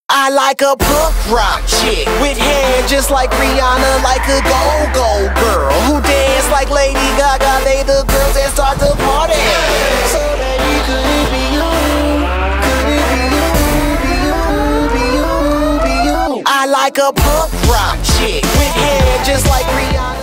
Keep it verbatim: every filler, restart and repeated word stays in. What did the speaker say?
I like a punk rock chick with hair just like Rihanna, like a go-go girl who dance like Lady Gaga. They the girls that start the party. So baby, could it be you? Could it be you? Be you? Be you? Be you? I like a punk rock chick with hair just like Rihanna.